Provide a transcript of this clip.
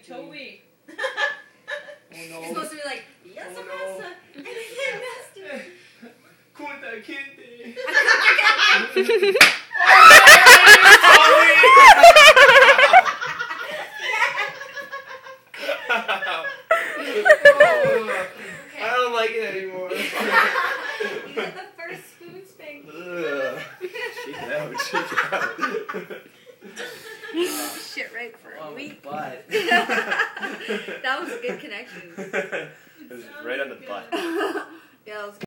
Toby. Oh no. You're supposed to be like, yes, Oh, Amasa. And I can't master. Kunta Kinte. I don't like it anymore. You got the first spoon spank. Ugh. Check out. Shit right for a week. Butt. That was a good connection. It was right on the butt. Yeah, that was